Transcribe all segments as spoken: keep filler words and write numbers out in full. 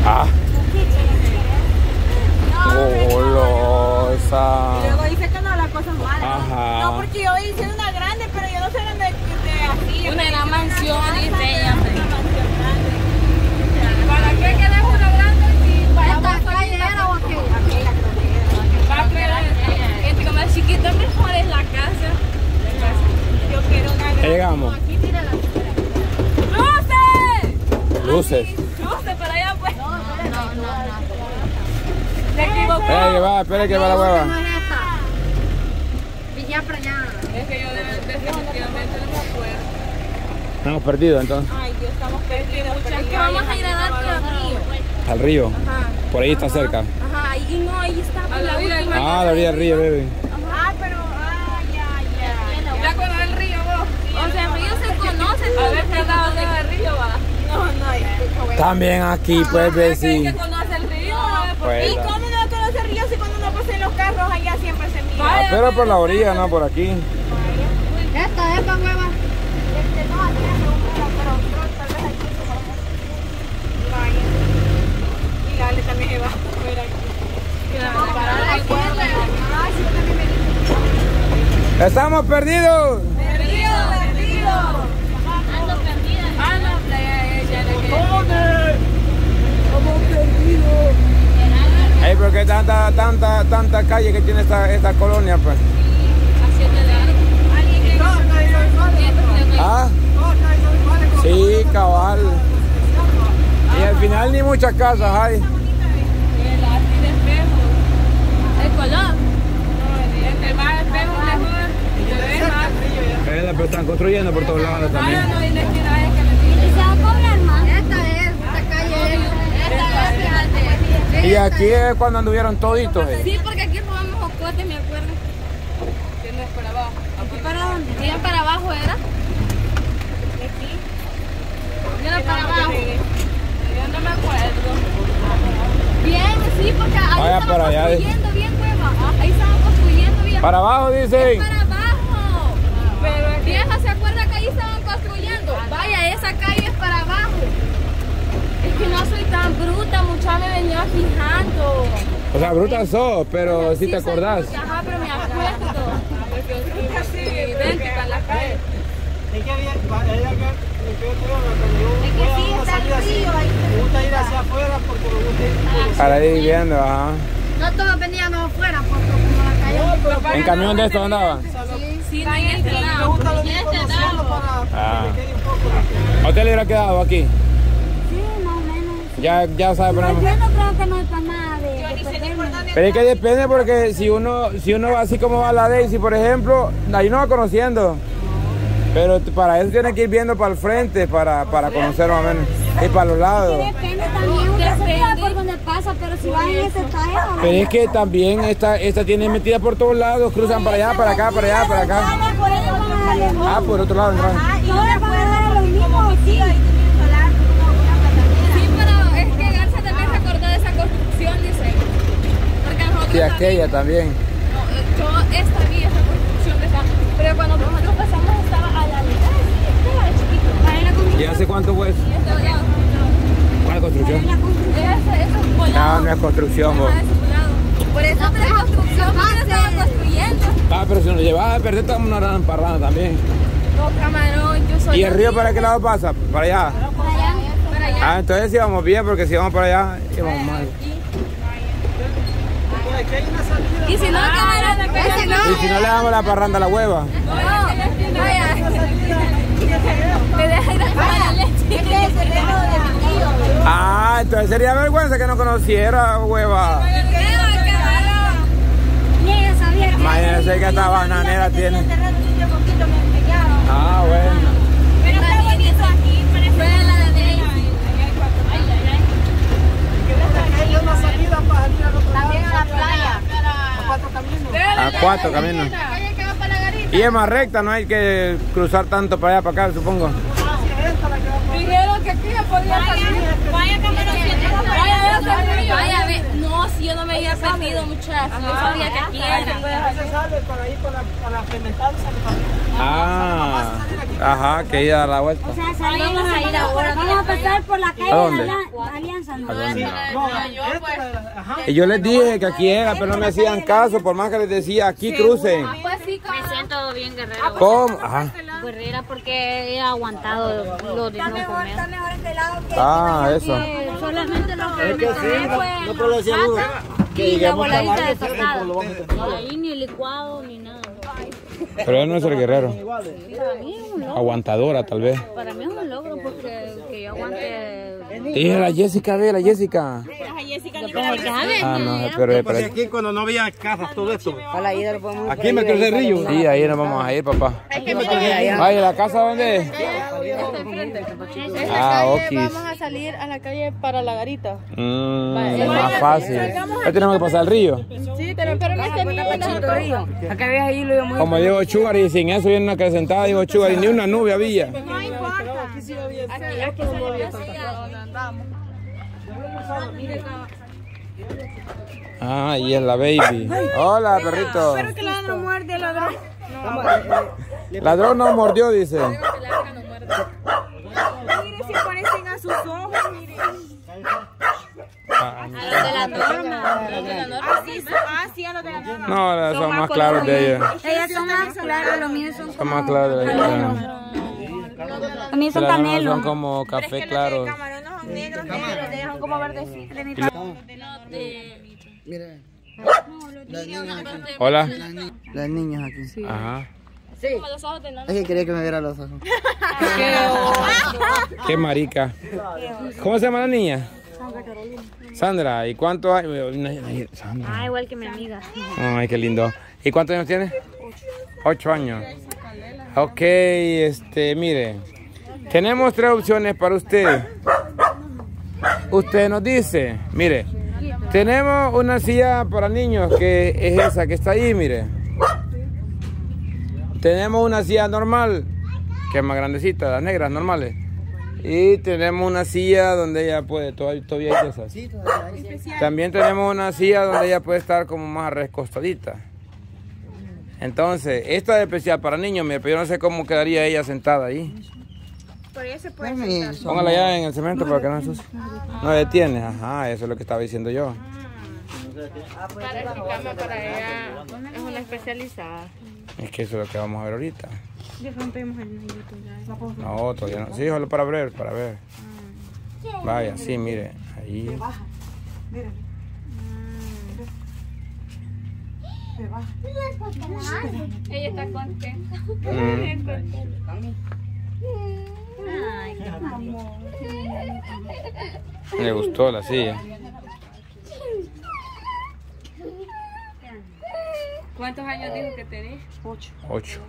Ah. Golosa. Y luego dice que no las cosas malas. Ajá. No, porque yo hice una grande, pero yo no sé dónde de así. Una gran mansión, dice ella. Una mansión grande. ¿Para qué querés una grande si para ¿Esta calle era o aquella? Aquella creo que era. Entre como es chiquita, mejor es la casa. Yo quiero una Ya grande. llegamos. Aquí tira la ¡luces! Luces. ¡Luces para allá pues! No, no, no. Se equivocó. Espera que va, espera que va la hueva. No es esta. Villa para allá. Es que yo definitivamente no me acuerdo. Estamos perdidos entonces. Ay, Dios, estamos perdidos. Es que vamos a ir a dar por el río. Al río. Ajá. Por ahí está cerca. Ajá, y no, ahí está por la última. Ah, la orilla del río, bebé. Ah, pero, ah, ya, ya. ¿Ya conoces el río vos? O sea, el río se conoce. A ver, ¿qué lado del río va? No, no, ya. También aquí, pues, ver ¿Quién si. que conoce el río? Pues, ¿Y cómo no conoce río si cuando uno pasa en los carros allá siempre se mira? ah, pero por la orilla, no por aquí. Esta, esta hueva. Este, no, aquí es seguro, pero creo que tal vez aquí se va. Vaya. Y dale, también se va a ver aquí. No, para la izquierda. Ay, sí, yo también me dije. ¡Estamos perdidos! Perdido, perdido. Ando perdida. Ah, no, playa ella. ¡Estamos perdidos! Ey, ¿por qué tanta, tanta, tanta calle que tiene esta, esta colonia, pues? Haciendo largo. Alguien que ¿Ah? Sí, cabal. Y al final ni muchas casas hay. El arte de espejo. El color. Entre más espejo mejor. Se ve más. Eh, pero están construyendo por todos lados también. No, y la esquina es que le digo. ¿Y se va a cobrar más? Esta es, esta calle es. Esta es, fíjate. Y aquí es cuando anduvieron toditos. Eh. Sí, porque aquí robamos jocote, me acuerdo. Que no es para abajo. ¿Aquí para dónde? Bien para abajo era. Aquí. Era para abajo. Yo no me acuerdo. Bien, sí, porque ahí Vaya estaban para allá, construyendo bien, hueva. Ahí estaban construyendo bien. Para abajo, Es dicen. para abajo. Pero vieja, ¿se acuerda que ahí estaban construyendo? Vaya, esa calle es para abajo. Es que no soy tan bruta, mucha me venía fijando. O sea, bruta sos, pero si Sí, te soy acordás. bruta, ajá, pero me acuerdo. Porque yo soy casi idéntica en la calle. Es que había, había que, que yo creo que cuando yo Es que voy a sí, una está el salida así, río ahí. me gusta ir hacia afuera porque me gusta ir conociendo. Para ir viendo, ajá. No todos veníamos afuera, porque como la calle. ¿En camión de estos andaba? Sí, no hay este Me lado. gusta Y venir este conociendo lado. para, para Ah. que me quede un poco de... ¿A usted le hubiera quedado aquí? Sí, más o menos. Ya, ya sabe, por Yo ejemplo. no creo que no hay para nada de, de perderme. Pero es que depende porque si uno, si uno va así como va la Daisy, por ejemplo, ahí no va conociendo. Pero para eso tiene que ir viendo para el frente, para, para conocer más o menos. Y para los lados. Depende también, uno se fija por donde pasa, pero si vas en este talle, Pero es que también esta, esta tiene metida por todos lados, cruzan para allá, para acá, para allá, para acá. por eso van a darle más. Ah, por otro lado, entraron. Ah, y ahora van a dar lo mismo, sí. Sí, pero es que Garza también se acordó de esa construcción, dice. Porque nosotros Sí, aquella también. No, yo esta vi esa construcción que está. Pero cuando nosotros pasamos estaba a la mitad. Este era chiquito. Ahí la ¿Y hace cuánto fue eso? Y este volado. ¿Cuál construcción? Ese, eso es volado. No, no es construcción, vos. Ajá, ese volado. Por eso es construcción, porque lo estaban construyendo. Ah, pero si nos llevaba a perder, estamos una gran emparrada también. No, camarón, yo soy. ¿Y el río para qué lado pasa? Para allá. Para allá. Para allá. Ah, entonces sí vamos bien, porque si vamos para allá, íbamos mal. Pues aquí hay una salida. Y si no, camarón, ese no. Y si no le damos la parranda a la hueva. No, vaya. Me deja ir a tomar la leche. Este es el dedo de mi tío. Ah, entonces sería vergüenza que no conociera, hueva. Ni ella sabía que Imagínense que esta bananera tiene. enterrar un sitio poquito me enseñaron. Ah, bueno. Pero está bonito aquí, parece la de Daisy. Aquí hay una salida para salir al otro lado. También a la playa. A cuatro caminos. A cuatro caminos. Y es más recta, no hay que cruzar tanto para allá, para acá, supongo. Dijeron que aquí se podía salir. Vaya, camarón, vaya, vaya, ve. No, si yo no me había perdido, muchachos. Yo sabía que aquí era. Se sale para ir para la, para la Pimental, sale para Ah, ajá, que ir a dar la vuelta. O sea, salimos a ir ahora. Vamos a pasar por la calle ¿A dónde? de la Alianza. ¿A dónde? No, esta, ajá. Y yo les dije que aquí era, pero no me hacían caso, por más que les decía, aquí crucen. Pues sí, Me siento bien guerrero. ¿Cómo? Ajá. Guerrera porque he aguantado lo de no comer. Está mejor este lado que Ah, eso. Eh, solamente lo que Es me que sí, comí no, fue no pero le decía a uno que y la lleguemos a voladita de Camargo, tostada. lo vamos a tener. Y ahí ni licuado ni nada. Pero él no es el guerrero. Para mí es un logro. Aguantadora, tal vez. Para mí es un logro porque que yo aguante. Dije la Jessica, ve, la Jessica. Ah, no, pero, Porque pero aquí cuando no había casas, todo esto. a la ida lo podemos Aquí me crucé el río. sí, ahí nos vamos a ir, papá. Ay, ¿la casa dónde es? Ah, okis. vamos a salir a la calle para la garita. Mm, es más fácil. Ya tenemos que pasar el río. Sí, pero, pero no es que Acá ves ahí lo íbamos. Como digo Chugar y sin eso viene una acrecentada, digo Chugar y ni una nube había. no importa. Aquí, aquí se lo andamos. Ah, y es la baby. Hola, perrito. Pero que la no muerde el ladrón. Ladrón no mordió, dice. Mire si parecen a sus ojos, mire. Ah, A los de la norma. Así, así a los de la norma. no, son más claros de ella. Ellas son más claras, los míos son Son más claros de ella. Los míos son Las demás canelo. son como café claro. Camarones son negros, negros, dejan como verdecitos. Mire, Hola. las niñas aquí. Ajá. Es que quería que me viera los ojos. Qué marica. ¿Cómo se llama la niña? Sandra. ¿Y cuánto hay? Sandra. Ah, igual que mi amiga. Ay, qué lindo. ¿Y cuántos años tiene? Ocho años. Ok, este, mire. Tenemos tres opciones para usted. Usted nos dice, mire, tenemos una silla para niños que es esa que está ahí, mire. Tenemos una silla normal, que es más grandecita, las negras normales. Y tenemos una silla donde ella puede, todavía, todavía hay de esas. También tenemos una silla donde ella puede estar como más recostadita. Entonces, esta es especial para niños, mire, pero yo no sé cómo quedaría ella sentada ahí. Por ella se puede sentar. Póngala ya en el cemento para que no se ensucie. No detiene, ajá, eso es lo que estaba diciendo yo. Para esa cama para ella es una especializada. Es que eso es lo que vamos a ver ahorita. Ya rompemos el nudito. No, todavía no. Sí, solo para ver, para ver. Vaya, sí, mire, ahí. Ella está contenta. Mm. Ay, qué amor. Me gustó la silla. ¿Cuántos años dijo que tenés? Ocho.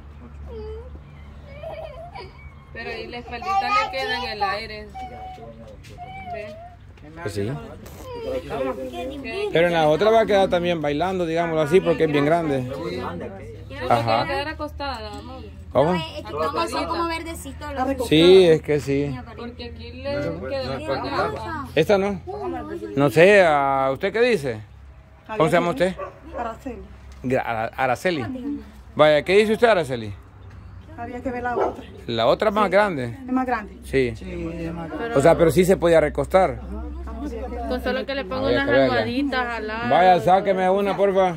Pero y la espaldita le queda en el aire. ¿Ve? Pues sí. Pero en la otra va a quedar también bailando, digámoslo así, porque es bien grande. Va a Ajá. quedar acostada, amor. ¿Cómo? No, son como verdecitos los. Sí, es que sí. Porque aquí le quedó acostada. ¿Esta no? No sé, ¿a usted qué dice? ¿Cómo se llama usted? Araceli. Gra- Ara- Araceli. Vaya, ¿qué dice usted, Araceli? Había que ver la otra. La otra más grande. Es más grande. Sí. O sea, pero sí se podía recostar. Con solo que le pongo Vaya, unas que verla. almohaditas al lado. Vaya, sáqueme una, porfa.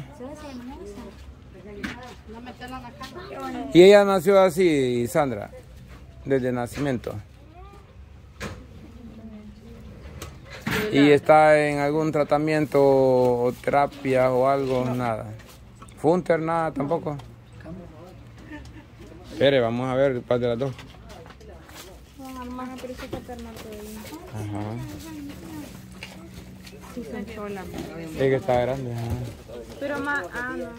Y ella nació así, Sandra, desde nacimiento. Y está en algún tratamiento o terapia o algo, nada. Funter, nada tampoco. Espere, vamos a ver cuál de las dos. Ajá. Sí, que está grande. Ajá. Pero más, ah, no.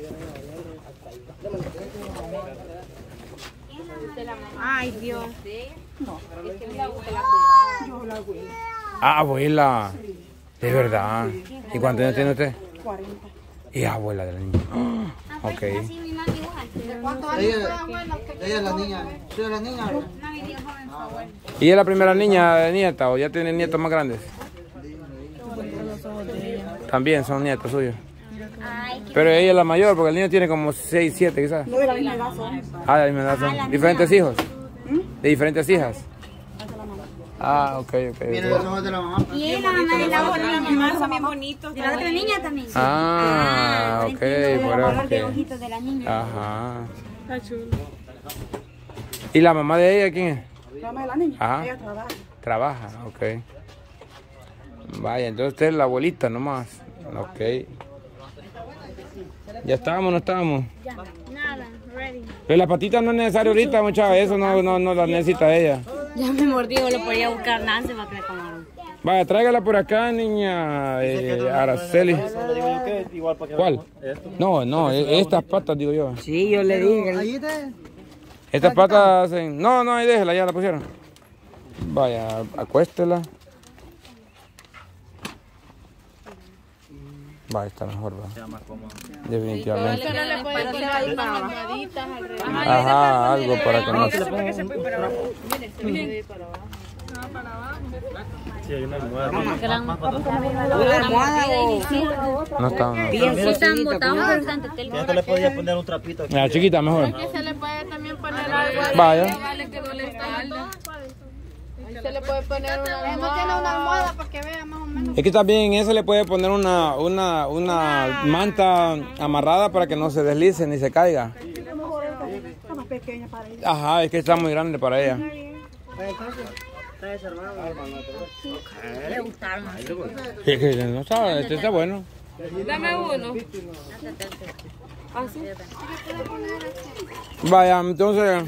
Ay, Dios. Ah, abuela. De verdad. ¿Y cuántos años tiene usted? cuarenta. Y abuela de la niña. Oh, ok. Sí, mi mami igual. Ella, ella es la niña. ¿Tú eres la niña? Mami bien joven fue abuela. ¿Y es la primera niña de nieta o ya tiene nietos más grandes? También son nietos suyos. Pero ella es la mayor, porque el niño tiene como seis, siete quizás. No, de la misma edad son. Ah, de la misma edad son. ¿Diferentes hijos? ¿De diferentes hijas? Ah, ok, ok. Miren los ojos de la mamá. Y la mamá de la otra mamá son bien bonitos. de la otra niña también. Ah, ok, por color de eso. ojitos de la niña. Ajá. Está chulo. ¿Y la mamá de ella quién es? La mamá de la niña. Ajá. Ella trabaja. Trabaja, ok. Vaya, entonces usted es la abuelita nomás. Ok. ¿Ya estábamos no estábamos? Ya, nada, ready. Pero la patita no es necesario ahorita, muchachos. Eso no, no, no la necesita ella. Ya me mordí, lo podía buscar Nancy para que le comaran. Vaya, tráigala por acá, niña eh, Araceli. ¿Cuál? No, no, e- estas patas, digo yo. Sí, yo le dije. Estas patas hacen... No, no, ahí déjela, ya la pusieron. Vaya, acuéstela. Va, está mejor, va. Definitivamente. Pero le puede poner ahí unas almohaditas alrededor. Ajá, algo para que no se... Sí, hay una almohada. No está... Bien, sí están botados bastante. Ya te le podía poner un trapito aquí. La chiquita mejor. Que se le puede también poner algo ahí. Vaya. Vale que no le espalda. Se le puede poner una No tiene almohada. una almohada para que vea más o menos. Es que también en eso le puede poner una, una, una manta amarrada para que no se deslice ni se caiga. Está más pequeña para ella. Ajá, es que está muy grande para ella. Es que no sabe, este está bueno. Dame uno. Vaya, entonces...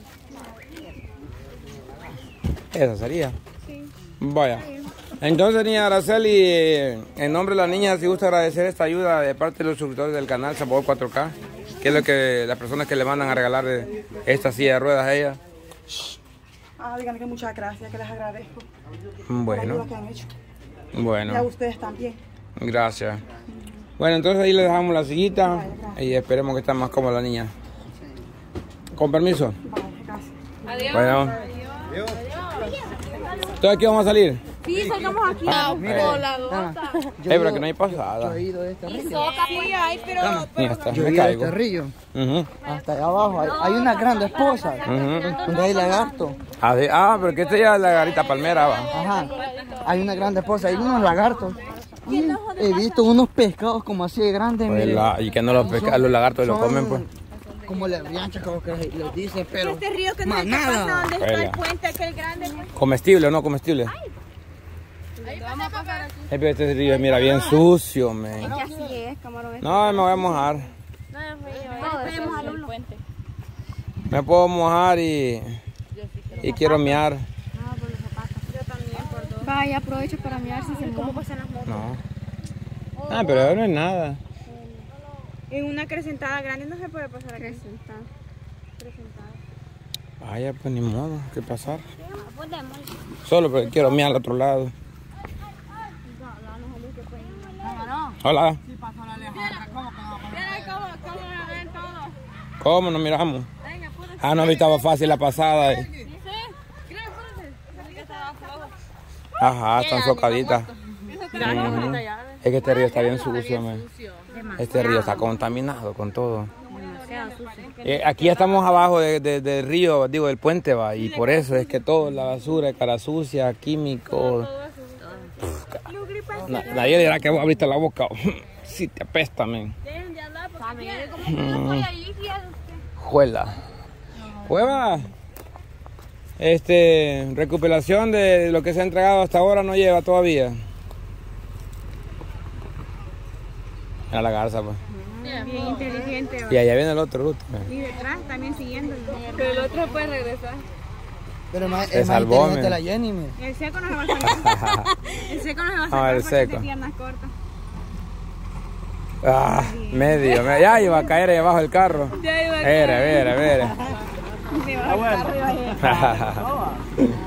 Esa sería. Vaya. Entonces, niña Araceli, eh, en nombre de la niña, si gusta agradecer esta ayuda de parte de los suscriptores del canal Sabor cuatro K, que es lo que las personas que le mandan a regalar de esta silla de ruedas a ella. Ah, díganle que muchas gracias, que les agradezco. Por la Bueno, ayuda que han hecho. Y a bueno, ustedes también. gracias. Bueno, entonces ahí le dejamos la sillita y esperemos que esté más cómoda la niña. Con permiso. Vale, gracias. Adiós. Bueno. ¿Entonces aquí vamos a salir? Sí, salgamos aquí. Voladota. Eh, pero que no hay pasada. he ido de este río. Sí, hay, pero... Mira, hasta Yo he me ido de caigo. este río. Ujú, Hasta allá abajo. Hay, hay una grande esposa. ujú. Donde hay lagarto. Ah, sí. Ah, pero que esta ya es la garita palmera, va. Ajá. Hay una grande esposa. Hay unos lagartos. Y he visto unos pescados como así de grandes. Pues mire. la- y que no los pesca- los lagartos lo Son comen, pues. Como las rianchas, como que les dicen, pero Este río que no más está pasando nada. donde está Vaya. el puente aquel grande. ¿Comestible o no comestible? Vamos a pasar aquí. Eh, pero este río, mira, bien sucio, man. Que así es, camarón. No, me voy a mojar. Podemos a Lulo. Me puedo mojar y... Y quiero miar. Vaya, aprovecho para mirar si se cómo pasan las motos. No. Ah, pero no es nada. En una acrecentada grande no se puede pasar acrecentada. Vaya, pues ni modo, ¿qué pasar? Solo porque quiero mirar al otro lado. Hola. Mira cómo, cómo me ven todos. ¿Cómo nos miramos? Ah, no, estaba fácil la pasada. eh. ¿Sí? Creo, espérate. Que estaba flojo. Ajá, están socaditas. Ujú. Es que este río está bien sucio, man. Este río está contaminado con todo. Eh, aquí ya estamos abajo de- de- del río, digo, del puente, va, y por eso es que todo, la basura, cara sucia, químicos. Na- nadie dirá que vos abriste la boca. Sí, te apesta, men. Dejen de hablar porque quieren. Como que no estoy allí, fíjate. Juela. Jueva. Este, recuperación de lo que se ha entregado hasta ahora no lleva todavía. A la garza, pues. Bien inteligente. Y allá viene el otro ruto. Y detrás también siguiéndolo. Pero el otro puede regresar. Pero más, Se es más salvó, inteligente mira. la Jenny, mira. El seco no se va a sacar. El seco no se va a Ah, sacar el porque seco. tiene piernas cortas. Ah, medio, medio. Ya iba a caer ahí abajo del carro. Ya iba a Mira, mira, mira. Se va a sacar arriba de él.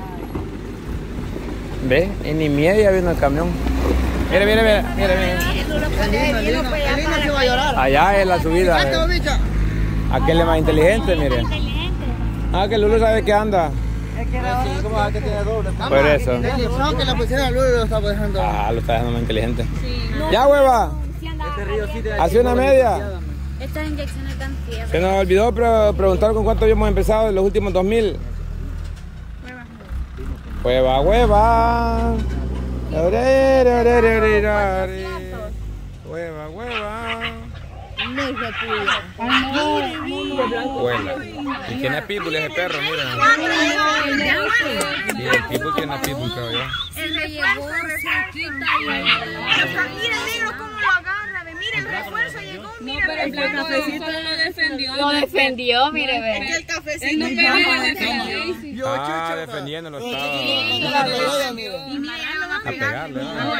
¿Ve? Y ni media vino el camión. Mira, mira, mira, mira, mira. Elina, Elina, Elina se va a llorar. Allá es la subida. Sácalo, eh. bicha. Aquel es más inteligente, mire. Ah, que Lulu sabe que anda. ¿Cómo va a que tiene doble? Por eso. El lechón que la pusiera luego lo está dejando. Ah, lo está dejando más inteligente. Ya, hueva. Este río sí te Hace una media. Estas inyecciones dan fiebre. Se nos olvidó pre preguntar con cuánto habíamos empezado en los últimos dos mil. Hueva, hueva. Hueva, hueva. Huela. Y tiene pitbull ese perro, miren. Y el pitbull tiene pitbull, creo yo. Él le llevó cerquita y... Mira el negro cómo lo agarra, ve, mira el refuerzo llegó, mira. Pero el blanco solo lo defendió. Lo defendió, mire, ve. El cafecito. Él no pegó, defendió. Ah, defendiéndolo estaba. A pegarle.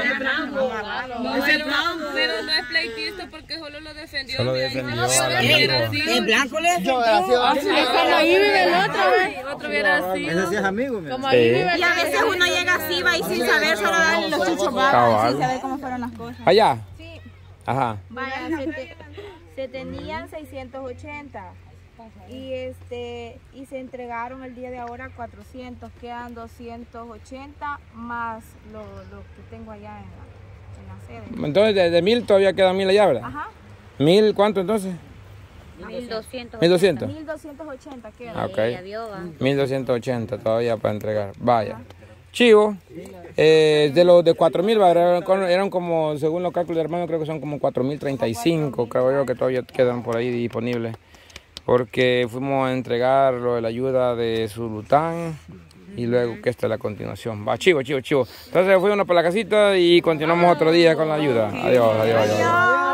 Pero no es pleitista porque solo lo defendió. Solo defendió al amigo. El blanco le Yo hubiera sido así. Como ahí vive el otro, otro hubiera sido. Ese sí es amigo, mira. Como ahí vive Y a veces uno llega así, va y sin saber, solo darle los chuchos babas, Cabal. sin saber cómo fueron las cosas. Allá. Ajá. Vaya, se, te- se tenían seiscientos ochenta y este y se entregaron el día de ahora cuatrocientos, quedan doscientos ochenta más lo, lo que tengo allá en la, en la sede. Entonces, de, de mil todavía quedan mil allá, ¿verdad? Ajá, ¿Mil cuánto entonces? mil doscientos. ¿Mil doscientos? mil doscientos ochenta quedan. Ah, ok. Ya vio, va. mil doscientos ochenta todavía para entregar. Vaya. Chivo. Eh, de los de cuatro mil, eran, eran como, según los cálculos de hermano, creo que son como cuatro mil treinta y cinco, creo yo que todavía quedan por ahí disponibles. Porque fuimos a entregar lo de la ayuda de Zulután y luego que esta es la continuación. Va, chivo, chivo, chivo. Entonces fuimos para la casita y continuamos otro día con la ayuda. Adiós, adiós, adiós. adiós.